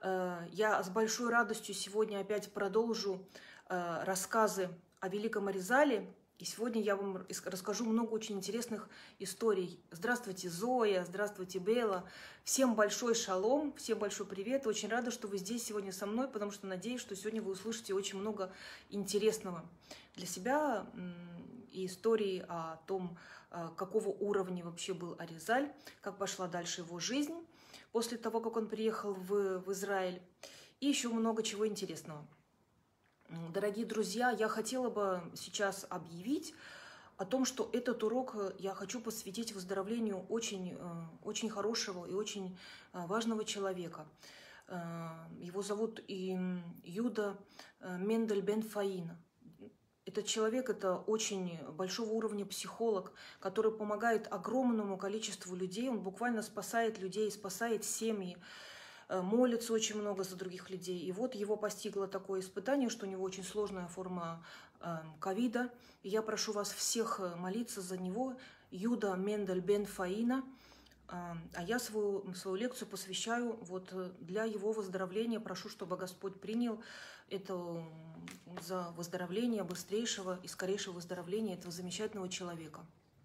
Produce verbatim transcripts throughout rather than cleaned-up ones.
Я с большой радостью сегодня опять продолжу рассказы о великом Аризале. И сегодня я вам расскажу много очень интересных историй. Здравствуйте, Зоя, здравствуйте, Белла. Всем большой шалом, всем большой привет. Очень рада, что вы здесь сегодня со мной, потому что надеюсь, что сегодня вы услышите очень много интересного для себя и истории о том, какого уровня вообще был Аризаль, как пошла дальше его жизнь после того, как он приехал в, в Израиль, и еще много чего интересного. Дорогие друзья, я хотела бы сейчас объявить о том, что этот урок я хочу посвятить выздоровлению очень, очень хорошего и очень важного человека. Его зовут Юда Мендель бен Фаина. Этот человек – это очень большого уровня психолог, который помогает огромному количеству людей. Он буквально спасает людей, спасает семьи, молится очень много за других людей. И вот его постигло такое испытание, что у него очень сложная форма ковида. И я прошу вас всех молиться за него. Юда Мендель бен Фаина. А я свою, свою лекцию посвящаю вот для его выздоровления. Прошу, чтобы Господь принял это за выздоровление быстрейшего и скорейшего выздоровления этого замечательного человека.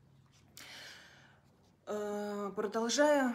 Продолжая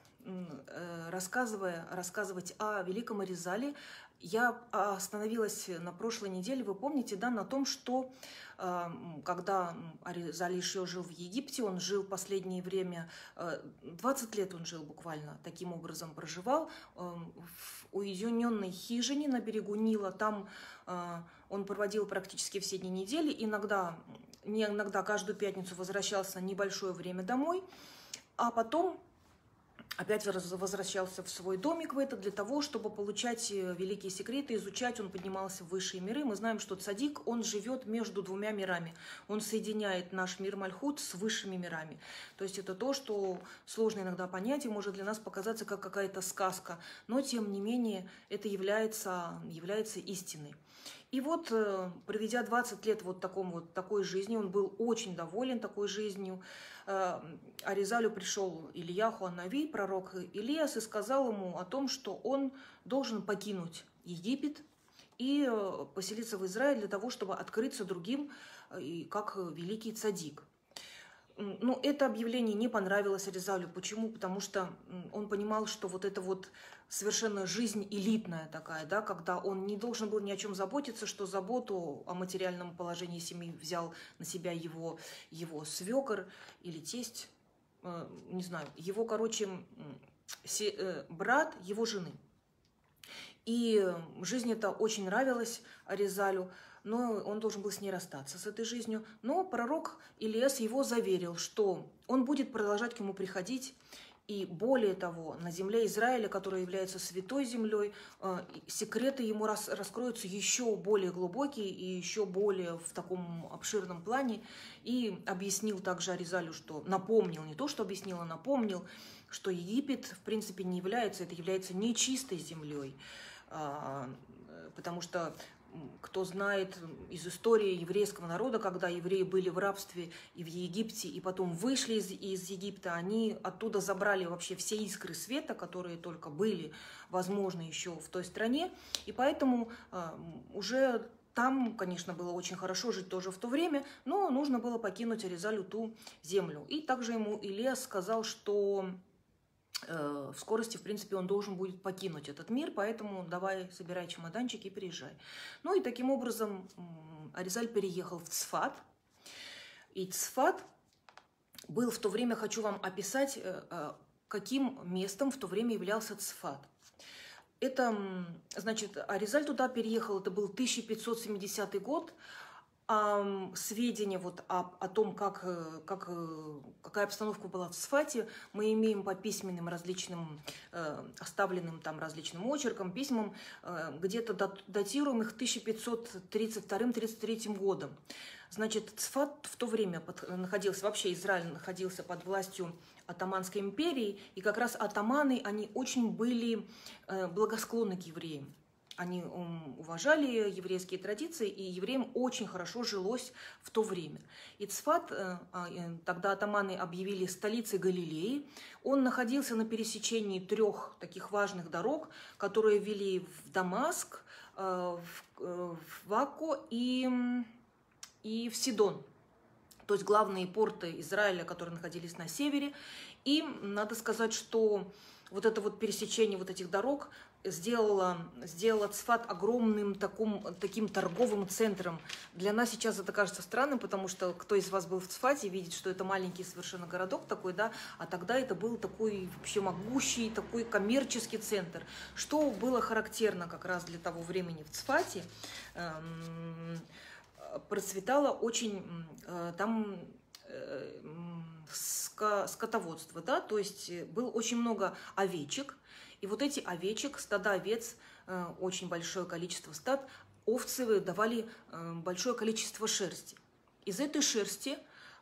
рассказывая, рассказывать о великом Аризале, я остановилась на прошлой неделе, вы помните, да, на том, что когда Аризаль еще жил в Египте, он жил последнее время, двадцать лет он жил буквально, таким образом проживал, в уединенной хижине на берегу Нила. Там он проводил практически все дни недели, иногда, не иногда, каждую пятницу возвращался на небольшое время домой, а потом опять возвращался в свой домик в это для того, чтобы получать великие секреты, изучать. Он поднимался в высшие миры. Мы знаем, что цадик, он живет между двумя мирами. Он соединяет наш мир Мальхут с высшими мирами. То есть это то, что сложно иногда понять и может для нас показаться как какая-то сказка. Но, тем не менее, это является, является истиной. И вот, проведя двадцать лет вот, таком, вот такой жизнью, он был очень доволен такой жизнью. Аризалю пришел Ильяху ан-Нави, пророк Илиас, и сказал ему о том, что он должен покинуть Египет и поселиться в Израиле для того, чтобы открыться другим, как великий цадик. Ну, это объявление не понравилось Аризалю. Почему? Потому что он понимал, что вот это вот совершенно жизнь элитная такая, да, когда он не должен был ни о чем заботиться, что заботу о материальном положении семьи взял на себя его, его свекор или тесть, э, не знаю, его, короче, се, э, брат его жены. И жизнь эта очень нравилась Аризалю, но он должен был с ней расстаться, с этой жизнью. Но пророк Илиас его заверил, что он будет продолжать к нему приходить. И более того, на земле Израиля, которая является святой землей, секреты ему раскроются еще более глубокие и еще более в таком обширном плане. И объяснил также Аризалю, что напомнил, не то что объяснил, а напомнил, что Египет в принципе не является, это является нечистой землей. Потому что кто знает из истории еврейского народа, когда евреи были в рабстве и в Египте, и потом вышли из, из Египта, они оттуда забрали вообще все искры света, которые только были возможны еще в той стране. И поэтому э, уже там, конечно, было очень хорошо жить тоже в то время, но нужно было покинуть Аризалю ту землю. И также ему Илиас сказал, что в скорости, в принципе, он должен будет покинуть этот мир, поэтому давай, собирай чемоданчики и переезжай. Ну и таким образом Аризаль переехал в Цфат. И Цфат был в то время, хочу вам описать, каким местом в то время являлся Цфат. Это, значит, Аризаль туда переехал, это был тысяча пятьсот семидесятый год. А сведения вот о, о том, как, как, какая обстановка была в Цфате, мы имеем по письменным различным, э, оставленным там различным очеркам, письмам, э, где-то датируемых тысяча пятьсот тридцать вторым — тридцать третьим годом. Значит, Цфат в то время под, находился, вообще Израиль находился под властью Отоманской империи, и как раз атаманы, они очень были э, благосклонны к евреям. они уважали еврейские традиции, и евреям очень хорошо жилось в то время. И Цфат, тогда атаманы объявили столицей Галилеи, он находился на пересечении трех таких важных дорог, которые вели в Дамаск, в Акко и, и в Сидон. То есть главные порты Израиля, которые находились на севере. И надо сказать, что вот это вот пересечение вот этих дорог сделало, сделало Цфат огромным таким, таким торговым центром. Для нас сейчас это кажется странным, потому что кто из вас был в Цфате, видит, что это маленький совершенно городок такой, да, а тогда это был такой вообще могущий, такой коммерческий центр. Что было характерно как раз для того времени в Цфате, эм, процветало очень э, там э, скотоводство, да, то есть было очень много овечек. И вот эти овечек, стада овец, очень большое количество стад, овцы давали большое количество шерсти. Из этой шерсти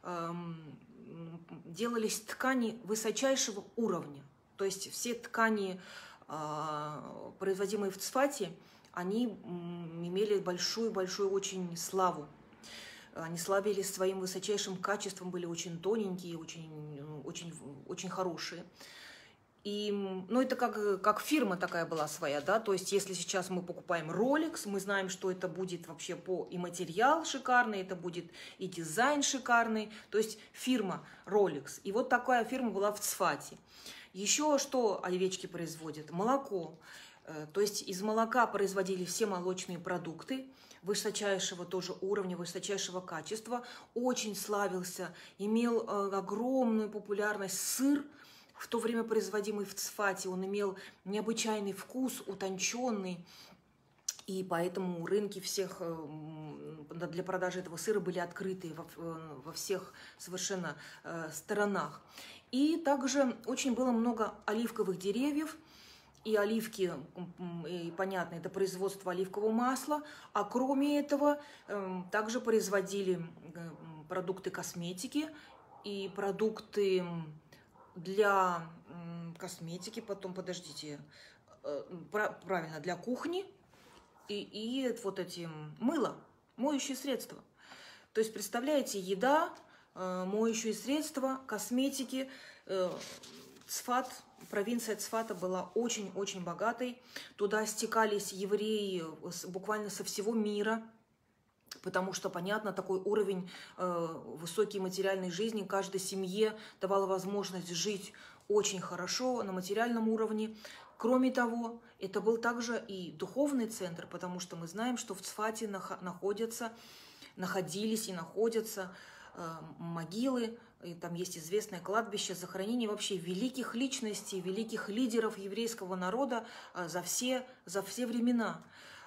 делались ткани высочайшего уровня. То есть все ткани, производимые в Цфате, они имели большую-большую очень славу. Они славились своим высочайшим качеством, были очень тоненькие, очень, очень, очень хорошие. И, ну, это как, как фирма такая была своя, да, то есть если сейчас мы покупаем Rolex, мы знаем, что это будет вообще по и материал шикарный, это будет и дизайн шикарный, то есть фирма Rolex. И вот такая фирма была в Цфате. Еще что овечки производят? Молоко. То есть из молока производили все молочные продукты высочайшего тоже уровня, высочайшего качества. Очень славился, имел огромную популярность сыр, в то время производимый в Цфате. Он имел необычайный вкус, утонченный. И поэтому рынки всех для продажи этого сыра были открыты во, во всех совершенно сторонах. И также очень было много оливковых деревьев. И оливки, и, понятно, это производство оливкового масла. А кроме этого, также производили продукты косметики и продукты для косметики, потом, подождите, правильно, для кухни. И, и вот эти мыло, моющие средства. То есть, представляете, еда, моющие средства, косметики. Цфат, провинция Цфата была очень-очень богатой. Туда стекались евреи буквально со всего мира. Потому что, понятно, такой уровень э, высокой материальной жизни каждой семье давала возможность жить очень хорошо на материальном уровне. Кроме того, это был также и духовный центр, потому что мы знаем, что в Цфате находятся, находились и находятся э, могилы, и там есть известное кладбище захоронения вообще великих личностей, великих лидеров еврейского народа э, за, все, за все времена.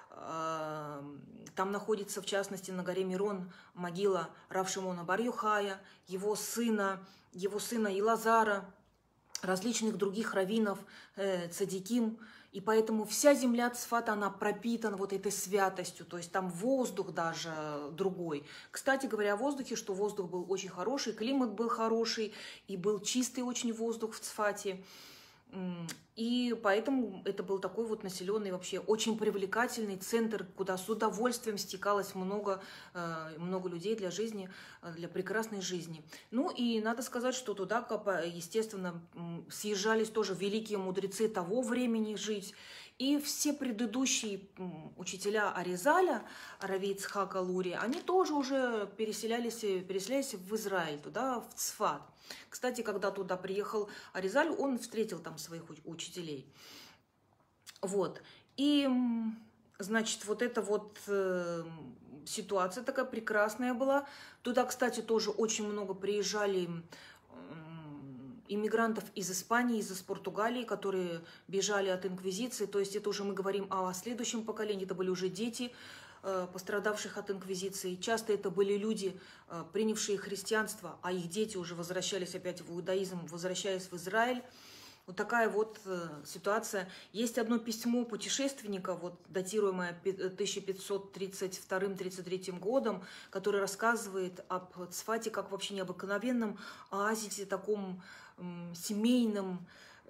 Там находится, в частности, на горе Мирон могила рав Шимона бар Йохая, его сына, его сына Илазара, различных других раввинов, э, цадиким. И поэтому вся земля Цфата, она пропитана вот этой святостью, то есть там воздух даже другой. Кстати говоря о воздухе, что воздух был очень хороший, климат был хороший, и был чистый очень воздух в Цфате. И поэтому это был такой вот населенный, вообще очень привлекательный центр, куда с удовольствием стекалось много, много людей для жизни, для прекрасной жизни. Ну и надо сказать, что туда, естественно, съезжались тоже великие мудрецы того времени жить. И все предыдущие учителя Аризаля, Рави Ицхак Алури, они тоже уже переселялись, переселялись в Израиль, туда, в Цфат. Кстати, когда туда приехал Аризаль, он встретил там своих учителей. Вот. И, значит, вот эта вот э, ситуация такая прекрасная была. Туда, кстати, тоже очень много приезжали иммигрантов из Испании, из Португалии, которые бежали от инквизиции. То есть это уже мы говорим о следующем поколении, это были уже дети, пострадавших от инквизиции. Часто это были люди, принявшие христианство, а их дети уже возвращались опять в иудаизм, возвращаясь в Израиль. Вот такая вот ситуация. Есть одно письмо путешественника, вот, датируемое тысяча пятьсот тридцать вторым — тридцать третьим годом, которое рассказывает об Цфате как вообще необыкновенном оазисе, таком м, семейном,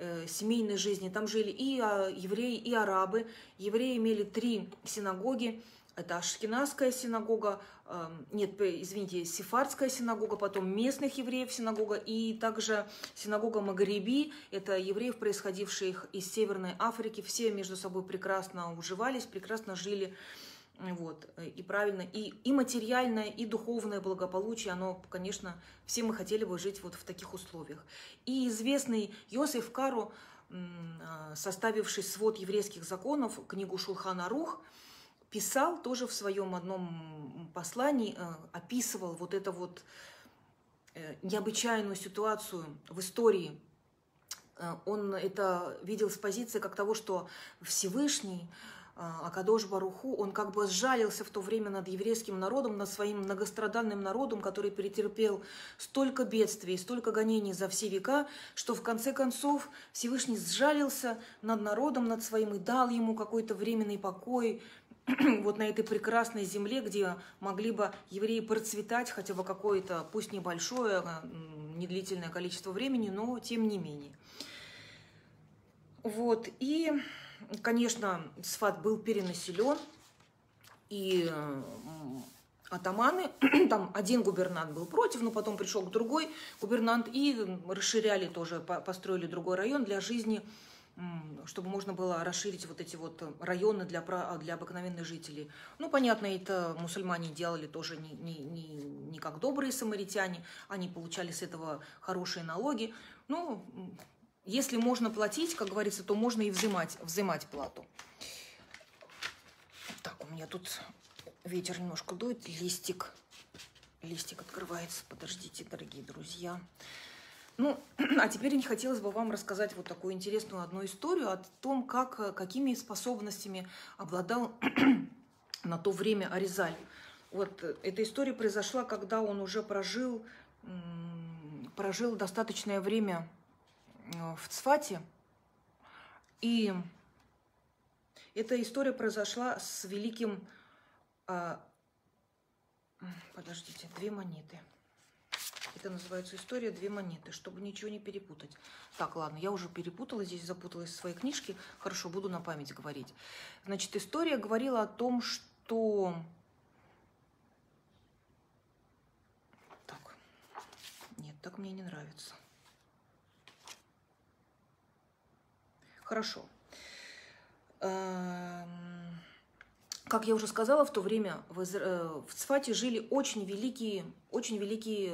э, семейной жизни. Там жили и а, евреи, и арабы. Евреи имели три синагоги. Это Ашкеназская синагога, э, нет, извините, Сефардская синагога, потом местных евреев синагога, и также синагога Магариби, это евреев, происходивших из Северной Африки. Все между собой прекрасно уживались, прекрасно жили. Вот, и правильно, и, и материальное, и духовное благополучие, оно, конечно, все мы хотели бы жить вот в таких условиях. И известный Йосеф Кару, составивший свод еврейских законов, книгу Шулхан Арух, писал тоже в своем одном послании, описывал вот эту вот необычайную ситуацию в истории. Он это видел с позиции как того, что Всевышний, Акадош Баруху, он как бы сжалился в то время над еврейским народом, над своим многострадальным народом, который перетерпел столько бедствий, столько гонений за все века, что в конце концов Всевышний сжалился над народом, над своим, и дал ему какой-то временный покой вот на этой прекрасной земле, где могли бы евреи процветать хотя бы какое-то, пусть небольшое, недлительное количество времени, но тем не менее. Вот, и... Конечно, Сфат был перенаселен, и атаманы, там один губернант был против, но потом пришел другой губернант, и расширяли тоже, построили другой район для жизни, чтобы можно было расширить вот эти вот районы для, для обыкновенных жителей. Ну, понятно, это мусульмане делали тоже не, не, не, не как добрые самаритяне, они получали с этого хорошие налоги, ну... Если можно платить, как говорится, то можно и взимать, взимать плату. Так, у меня тут ветер немножко дует, листик. Листик открывается. Подождите, дорогие друзья. Ну, а теперь не хотелось бы вам рассказать вот такую интересную одну историю о том, как, какими способностями обладал на то время Аризаль. Вот эта история произошла, когда он уже прожил, прожил достаточное время в Цфате, и эта история произошла с великим, а, подождите, две монеты. Это называется история «Две монеты», чтобы ничего не перепутать. Так, ладно, я уже перепутала, здесь запуталась в своей книжке. Хорошо, буду на память говорить. Значит, история говорила о том, что... Так, нет, так мне не нравится. Хорошо. Как я уже сказала, в то время в, Изра... в Цфате жили очень великие, очень великие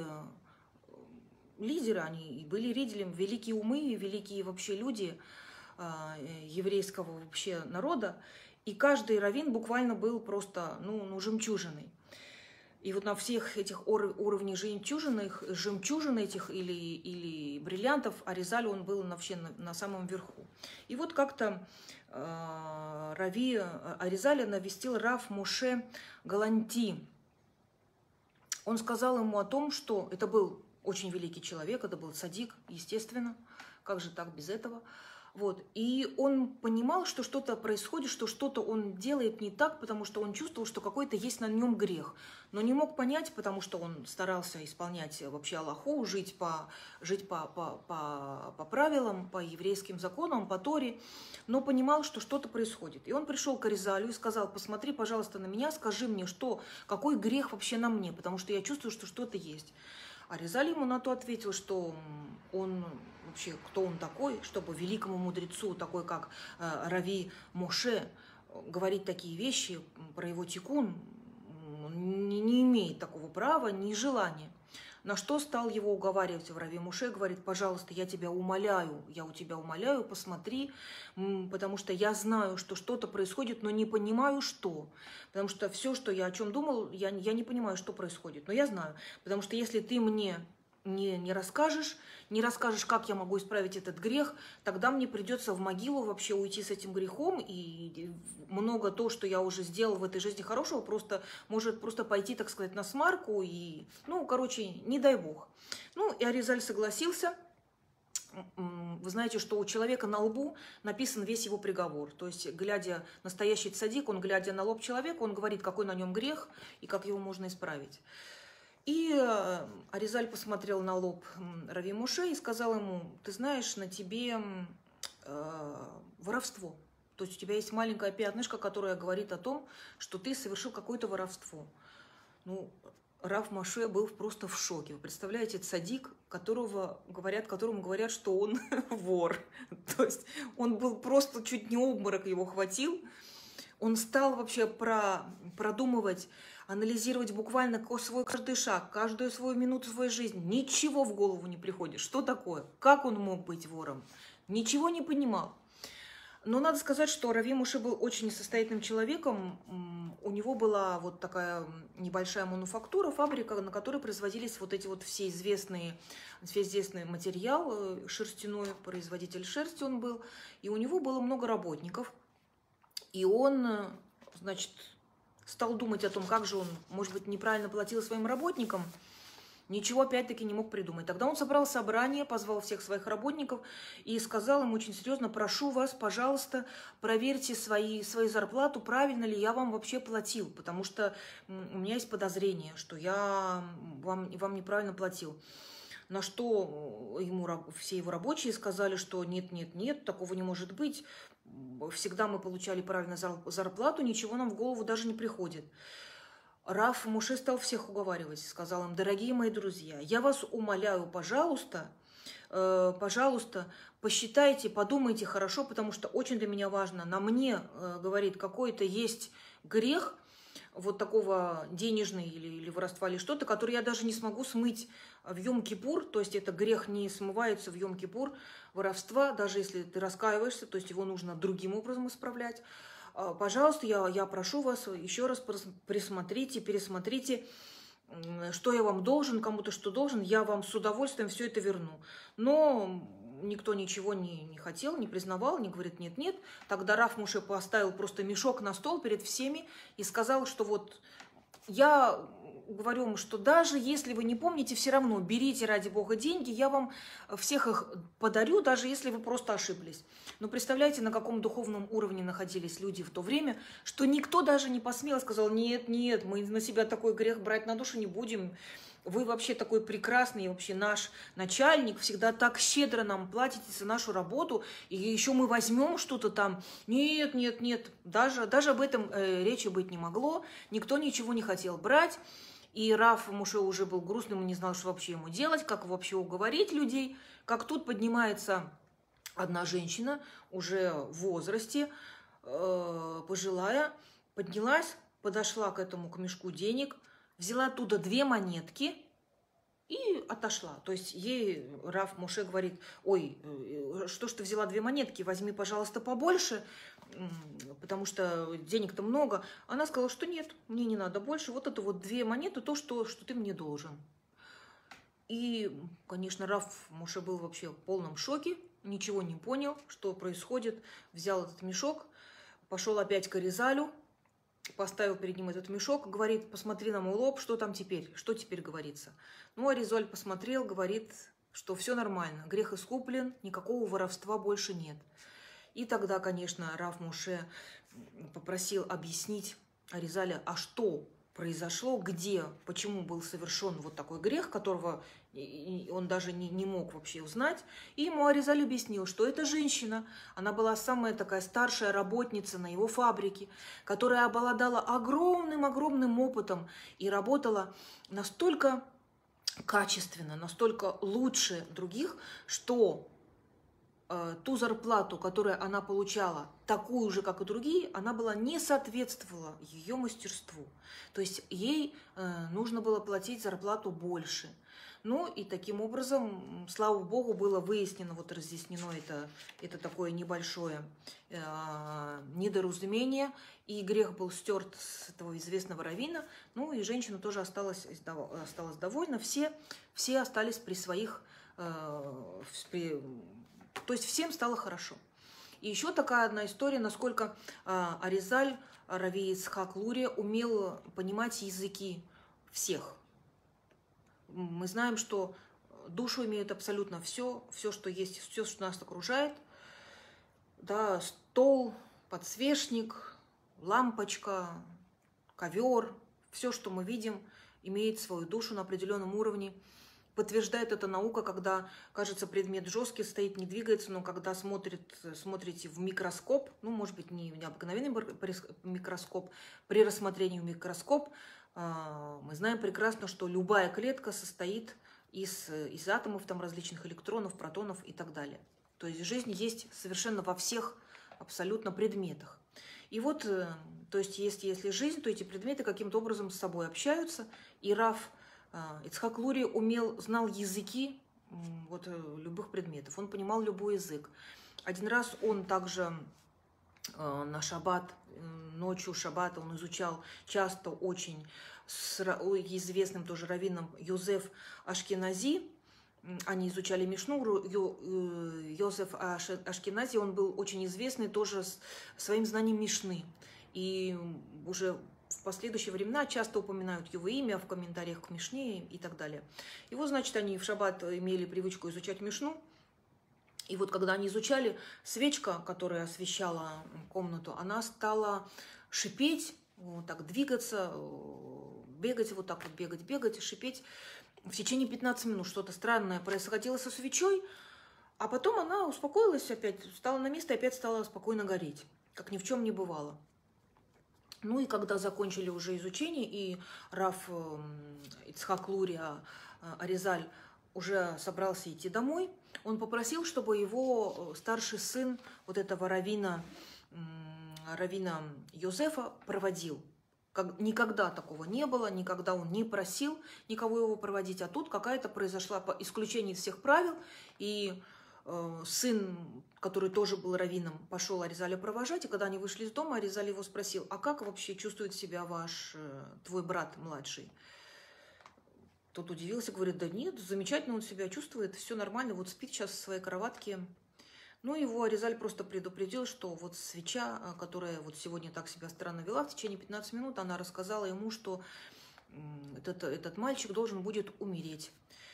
лидеры, они были лидерами, великие умы, великие вообще люди еврейского вообще народа, и каждый раввин буквально был просто, ну, ну жемчужиной. И вот на всех этих уровнях жемчужин, жемчужин этих или, или бриллиантов Аризаль, он был вообще на, на самом верху. И вот как-то э, Рави Аризаля навестил Рав Моше Галанти. Он сказал ему о том, что это был очень великий человек, это был цадик, естественно, как же так без этого. Вот. И он понимал, что что-то происходит, что что-то он делает не так, потому что он чувствовал, что какой-то есть на нем грех. Но не мог понять, потому что он старался исполнять вообще Аллаху, жить по, жить по, по, по, по правилам, по еврейским законам, по Торе, но понимал, что что-то происходит. И он пришел к Аризалю и сказал: посмотри, пожалуйста, на меня, скажи мне, что, какой грех вообще на мне, потому что я чувствую, что что-то есть. Аризаль ему на то ответил, что он вообще, кто он такой, чтобы великому мудрецу, такой как э, Рави Моше, говорить такие вещи про его тикун, он не, не имеет такого права, ни желания. На что стал его уговаривать в Рави Моше, говорит: пожалуйста, я тебя умоляю, я у тебя умоляю, посмотри, потому что я знаю, что что-то происходит, но не понимаю, что. Потому что все, что я о чем думал, я, я не понимаю, что происходит, но я знаю. Потому что если ты мне не, не расскажешь, не расскажешь, как я могу исправить этот грех, тогда мне придется в могилу вообще уйти с этим грехом, и много то, что я уже сделал в этой жизни хорошего, просто может просто пойти, так сказать, на смарку, и, ну, короче, не дай бог. Ну, и Аризаль согласился. Вы знаете, что у человека на лбу написан весь его приговор. То есть, глядя, настоящий цадик, он, глядя на лоб человека, он говорит, какой на нем грех и как его можно исправить. И э, Аризаль посмотрел на лоб Рави Моше и сказал ему: ты знаешь, на тебе э, воровство. То есть у тебя есть маленькое пятнышко, которое говорит о том, что ты совершил какое-то воровство. Ну, Рав Моше был просто в шоке. Вы представляете, цадик, которого говорят, которому говорят, что он вор. То есть он был просто чуть не обморок его хватил. Он стал вообще про, продумывать, анализировать буквально свой каждый шаг, каждую свою минуту своей жизни. Ничего в голову не приходит. Что такое? Как он мог быть вором? Ничего не понимал. Но надо сказать, что Рави Моше был очень состоятельным человеком. У него была вот такая небольшая мануфактура, фабрика, на которой производились вот эти вот все известные, все известный материал шерстяной, производитель шерсти он был. И у него было много работников. И он, значит, стал думать о том, как же он, может быть, неправильно платил своим работникам. Ничего опять-таки не мог придумать. Тогда он собрал собрание, позвал всех своих работников и сказал им очень серьезно: прошу вас, пожалуйста, проверьте свои, свою зарплату, правильно ли я вам вообще платил, потому что у меня есть подозрение, что я вам, вам неправильно платил. На что ему все его рабочие сказали, что нет, нет, нет, такого не может быть. Всегда мы получали правильно зарплату, ничего нам в голову даже не приходит. Рав Моше стал всех уговаривать, сказал им: дорогие мои друзья, я вас умоляю, пожалуйста, э, пожалуйста, посчитайте, подумайте хорошо, потому что очень для меня важно. На мне, э, говорит, какой-то есть грех, вот такого денежный или, или воровства, или что-то, который я даже не смогу смыть в Йом-Кипур, то есть это грех не смывается в Йом-Кипур, воровства, даже если ты раскаиваешься, то есть его нужно другим образом исправлять. Пожалуйста, я, я прошу вас, еще раз присмотрите, пересмотрите, что я вам должен, кому-то что должен, я вам с удовольствием все это верну. Но никто ничего не, не хотел, не признавал, не говорит нет-нет. Тогда Рав Моше поставил просто мешок на стол перед всеми и сказал, что вот я говорю вам, что даже если вы не помните, все равно берите ради Бога деньги, я вам всех их подарю, даже если вы просто ошиблись. Но представляете, на каком духовном уровне находились люди в то время, что никто даже не посмел, сказал: нет, нет, мы на себя такой грех брать на душу не будем. Вы вообще такой прекрасный, вообще наш начальник, всегда так щедро нам платите за нашу работу, и еще мы возьмем что-то там. Нет, нет, нет, даже, даже об этом э, речи быть не могло, никто ничего не хотел брать. И Рав Моше уже был грустным и не знал, что вообще ему делать, как вообще уговорить людей. Как тут поднимается одна женщина, уже в возрасте, э, пожилая, поднялась, подошла к этому, к мешку денег, взяла оттуда две монетки и отошла. То есть ей Рав Моше говорит: ой, что ж ты взяла две монетки, возьми, пожалуйста, побольше, потому что денег-то много. Она сказала, что нет, мне не надо больше, вот это вот две монеты, то, что, что ты мне должен. И, конечно, Рав Моше был вообще в полном шоке, ничего не понял, что происходит, взял этот мешок, пошел опять к Аризалю, поставил перед ним этот мешок, говорит: посмотри на мой лоб, что там теперь, что теперь говорится. Ну, Аризаль посмотрел, говорит, что все нормально, грех искуплен, никакого воровства больше нет. И тогда, конечно, Рав Моше попросил объяснить Аризаля, а что произошло, где, почему был совершен вот такой грех, которого он даже не, не мог вообще узнать. И ему Аризаль объяснил, что эта женщина, она была самая такая старшая работница на его фабрике, которая обладала огромным-огромным опытом и работала настолько качественно, настолько лучше других, что ту зарплату, которую она получала, такую же, как и другие, она была не соответствовала ее мастерству. То есть ей э, нужно было платить зарплату больше. Ну и таким образом, слава Богу, было выяснено, вот разъяснено это, это такое небольшое э, недоразумение, и грех был стерт с этого известного раввина, ну и женщина тоже осталась, осталась довольна, все, все остались при своих... Э, при, То есть всем стало хорошо. И еще такая одна история, насколько э, Аризаль, Рави Ицхак Лурия, умел понимать языки всех. Мы знаем, что душу имеет абсолютно все, все, что есть, все, что нас окружает. Да, стол, подсвечник, лампочка, ковер, все, что мы видим, имеет свою душу на определенном уровне. Подтверждает это наука, когда, кажется, предмет жесткий, стоит, не двигается, но когда смотрит, смотрите в микроскоп, ну, может быть, не в необыкновенный микроскоп, при рассмотрении в микроскоп, мы знаем прекрасно, что любая клетка состоит из, из атомов, там, различных электронов, протонов и так далее. То есть жизнь есть совершенно во всех абсолютно предметах. И вот, то есть, если, если жизнь, то эти предметы каким-то образом с собой общаются, и Рав Ицхак Лури умел, знал языки вот, любых предметов, он понимал любой язык. Один раз он также э, на шаббат, ночью шаббата он изучал часто очень с известным тоже раввином Йозеф Ашкенази. Они изучали Мишну. Йозеф Ашкенази, он был очень известный тоже своим знанием Мишны. И уже в последующие времена часто упоминают его имя в комментариях к Мишне и так далее. И вот, значит, они в шаббат имели привычку изучать Мишну. И вот когда они изучали, свечка, которая освещала комнату, она стала шипеть, вот так двигаться, бегать, вот так вот бегать, бегать, шипеть в течение пятнадцати минут. Что-то странное происходило со свечой, а потом она успокоилась опять, встала на место и опять стала спокойно гореть, как ни в чем не бывало. Ну и когда закончили уже изучение, и Рав Ицхак Лури Аризаль уже собрался идти домой, он попросил, чтобы его старший сын вот этого раввина, раввина Йозефа проводил. Как, никогда такого не было, никогда он не просил никого его проводить, а тут какая-то произошла исключение из всех правил, и э, сын, который тоже был раввином, пошел Аризаля провожать, и когда они вышли из дома, Аризаль его спросил: а как вообще чувствует себя ваш, э, твой брат младший? Тот удивился, говорит: да нет, замечательно он себя чувствует, все нормально, вот спит сейчас в своей кроватке. Ну, его Аризаль просто предупредил, что вот свеча, которая вот сегодня так себя странно вела, в течение пятнадцати минут она рассказала ему, что этот, этот мальчик должен будет умереть,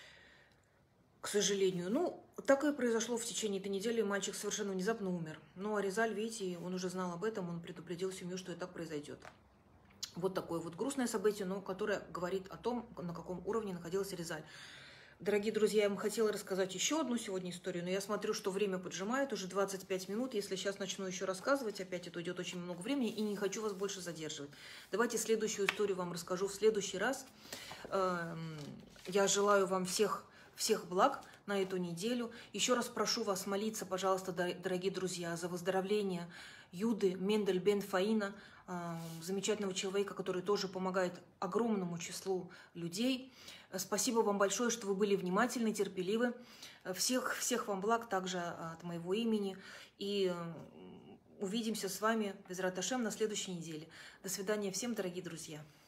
к сожалению. Ну, так и произошло в течение этой недели, мальчик совершенно внезапно умер. Но Аризаль, видите, он уже знал об этом, он предупредил семью, что и так произойдет. Вот такое вот грустное событие, но которое говорит о том, на каком уровне находился Аризаль. Дорогие друзья, я вам хотела рассказать еще одну сегодня историю, но я смотрю, что время поджимает, уже двадцать пять минут. Если сейчас начну еще рассказывать, опять это уйдет очень много времени, и не хочу вас больше задерживать. Давайте следующую историю вам расскажу в следующий раз. Я желаю вам всех, всех благ на эту неделю. Еще раз прошу вас молиться, пожалуйста, дорогие друзья, за выздоровление Юды Мендель бен Фаина, замечательного человека, который тоже помогает огромному числу людей. Спасибо вам большое, что вы были внимательны, терпеливы. Всех, всех вам благ также от моего имени. И увидимся с вами, Безрат Ашем, на следующей неделе. До свидания всем, дорогие друзья.